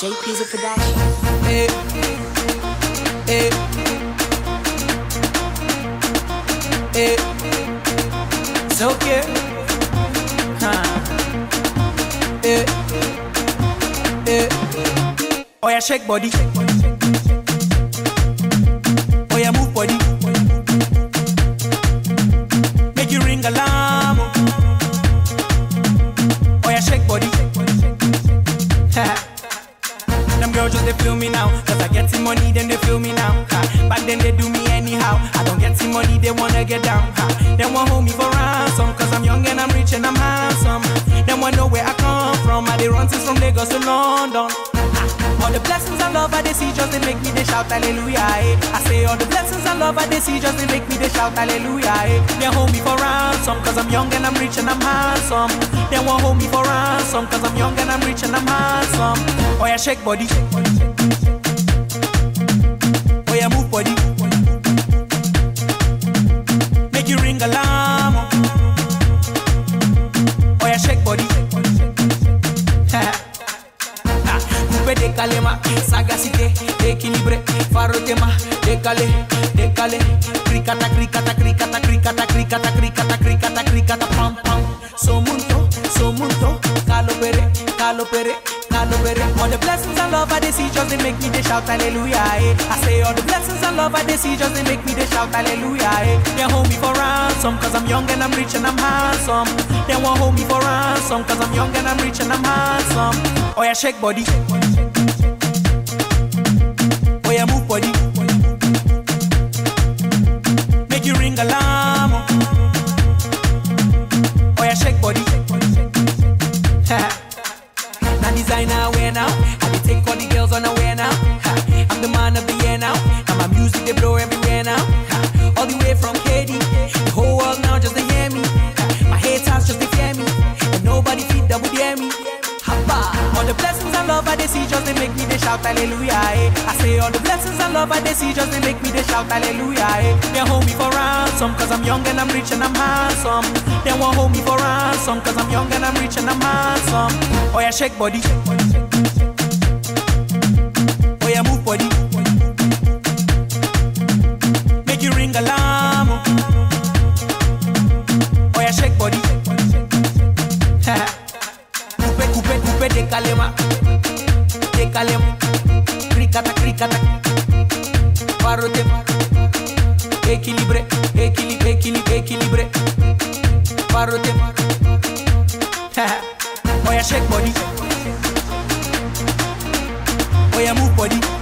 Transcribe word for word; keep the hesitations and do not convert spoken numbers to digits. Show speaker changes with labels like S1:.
S1: J P's a production.
S2: Hey, hey, hey, it's okay. Huh. Hey, hey. Oh yeah, shake body. Oh yeah, move body. Make you ring alarm. Oh yeah, shake body. Them girls just they feel me now, cause I get some money, then they feel me now. Ha. Back then they do me anyhow. I don't get some money, they wanna get down. Ha. They want hold me for ransom, cause I'm young and I'm rich and I'm handsome. They want know where I come from. I they run since from Lagos to London. Ha. All the blessings and love I they see just they make me they shout hallelujah. Eh. I say all the blessings and love I they see just they make me they shout hallelujah. Eh. They hold me for ransom, cause I'm young and I'm rich and I'm handsome. They want hold me for ransom, cause I'm young and I'm rich and I'm handsome. Oh yeah, shake body. Oh yeah, move body. Make you ring alarm. Oh yeah, shake body. Coupe décalé ma sagacité, équilibré, farotema, décalé, décalé, cricata, cricata, cricata, cricata, cricata, cricata, cricata, cricata, pam pam. So munto, so munto, calo pere, calo pere. All the blessings and love I they see just they make me they shout hallelujah. Eh. I say all the blessings and love I they see just they make me they shout hallelujah. Eh. They hold me for ransom cause I'm young and I'm rich and I'm handsome. They won't hold me for ransom cause I'm young and I'm rich and I'm handsome. Oh yeah, shake body. Oh yeah, move body. Make you ring alarm. Oh yeah, shake body. Designer wear now, I dey take all the girls on a wear now. Ha. I'm the man of the year now, and my music they blow everywhere now. Ha. All the way from K D, the whole world now just to hear me. Ha. My haters just to fear me, and nobody feed double dare me. Haba. All the blessings and love I they see just they make me they shout hallelujah. Eh. I say all the blessings and love I they see just they make me they shout hallelujah. Eh. They hold me for ransom cause I'm young and I'm rich and I'm handsome. They won't hold me for ransom cause I'm young and I'm rich and I'm handsome. Oh yeah, shake body. Oh yeah, move body. Make you ring alarm. Oh yeah, shake body. Coupe, coupe, coupe, décalé ma, décalé ma, cricata, cricata, parote, équilibré, équilibré, équilibré, équilibré, parote. Oh yeah, shake body. Oh yeah, move body.